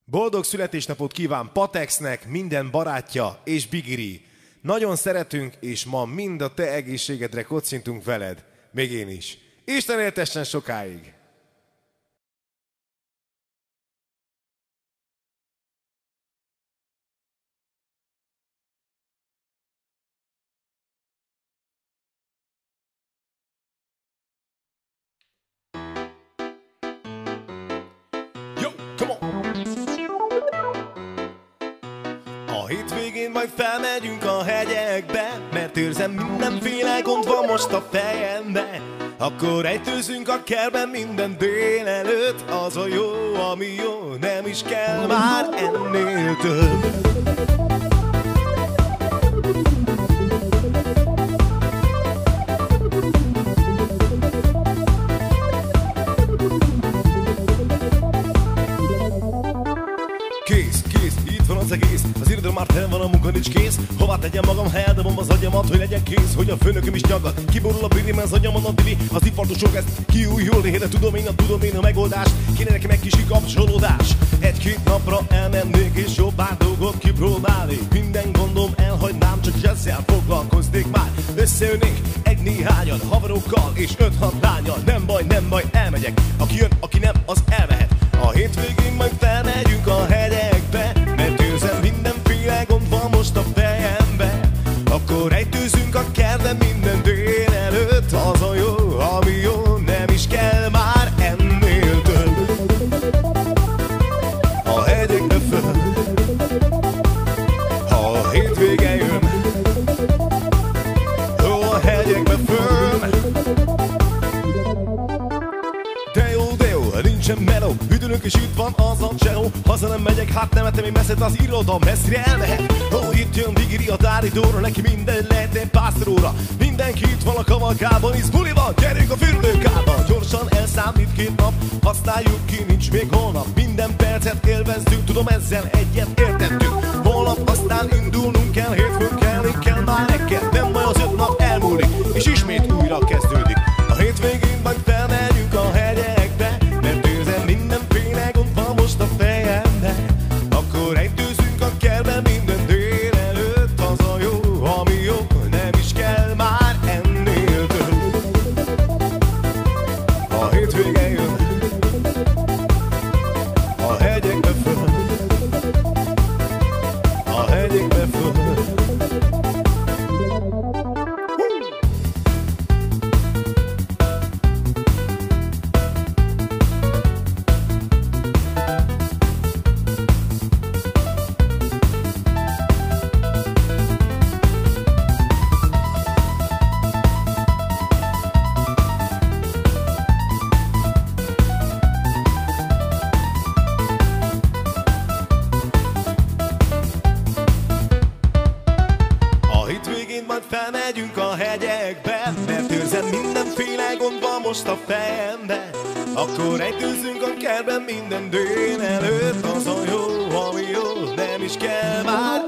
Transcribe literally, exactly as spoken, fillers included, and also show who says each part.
Speaker 1: Boldog születésnapot kíván Patexnek, minden barátja és Bigiri. Nagyon szeretünk, és ma mind a te egészségedre kocintunk veled. Még én is. Isten éltessen sokáig! A hétvégén majd felmegyünk a hegyekbe, mert érzem, mindenféle gond van most a fejembe. Akkor ejtőzünk a kertben minden délelőtt, az a jó, ami jó, nem is kell már ennél több. Kész, kész, itt van az egész. Az irodalom már fel van, a munka nincs kész. Hová tegyem magam, ha eldobom az agyamat, hogy legyen kész, hogy a főnököm is nyagad. Kiborul a biri, mert az agyamon a dili. Az infarktusok ezt kiújul, de tudom én, a tudom én a megoldást. Kéne nekem egy kis kikapcsolódás. Egy-két napra elmennék és jobb pár dolgot kipróbálni. Minden gondom elhagynám, csak ezzel foglalkoznék már. Összeülnék egy néhányan, haverokkal és öt-hat lányal. Nem baj, nem baj, elmegyek. Aki jön, aki nem, az elmehet. A hétvégén majd felmegyünk a hegyekbe, mert érzem, mindenféle gond van most a fejembe. Akkor ejtőzünk a kertben minden délelőtt, az a jó, ami jó, nem is kell már ennél több. A hegyekbe föl, ha a hétvége jön, ó, a hegyekbe föl. De jó, de jó, nincsen meló, üdülünk és itt van az a csehó. Haza nem megyek, hát nem ettem én messzet, az iroda messzire elmehet. Ó, itt jön Bigiri a dáridóra, neki minden lehet egy pásztoróra. Mindenki itt van a kavalkában, hisz buli van, gyerünk a fürdőkába. Gyorsan elszámít két nap, használjuk ki, nincs még holnap. Minden percet élvezzük, tudom ezzel egyet értettük. Holnap aztán indulnunk kell, hétfőn kelni kell már reggel. Nem baj, az öt nap elmúlik, és ismét újra kezdődik. A hétvégén majd felmegyünk a hegyekbe, mert érzem, mindenféle gond van most a fejembe. Akkor ejtőzünk a kertben minden délelőtt, az a jó, ami jó, nem is kell már ennél több. A hétvége jön, a hegyekbe föl, a hegyekbe föl. Majd felmegyünk a hegyekbe, mert érzem, mindenféle gond van most a fejembe. Akkor ejtőzünk a kertben minden délelőtt, az a jó, ami jó, nem is kell már